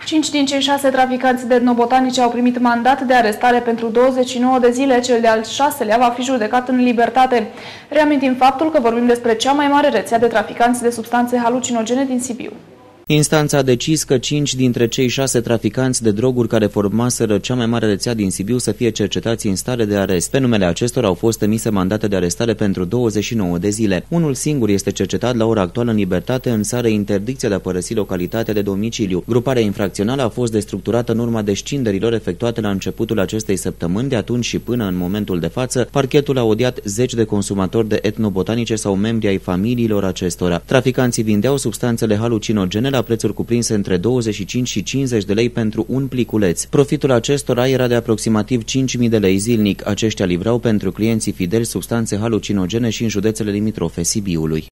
5 din cei 6 traficanți de etnobotanice au primit mandat de arestare pentru 29 de zile, cel de-al 6-lea va fi judecat în libertate. Reamintim faptul că vorbim despre cea mai mare rețea de traficanți de substanțe halucinogene din Sibiu. Instanța a decis că 5 dintre cei 6 traficanți de droguri care formaseră cea mai mare rețea din Sibiu să fie cercetați în stare de arest. Pe numele acestora au fost emise mandate de arestare pentru 29 de zile. Unul singur este cercetat la ora actuală în libertate, însă are interdicția de a părăsi localitatea de domiciliu. Gruparea infracțională a fost destructurată în urma descinderilor efectuate la începutul acestei săptămâni. De atunci și până în momentul de față, parchetul a audiat 10 de consumatori de etnobotanice sau membri ai familiilor acestora. Traficanții vindeau substanțele halucinogene la prețuri cuprinse între 25 și 50 de lei pentru un pliculeț. Profitul acestora era de aproximativ 5.000 de lei zilnic. Aceștia livrau pentru clienții fideli substanțe halucinogene și în județele limitrofe Sibiului.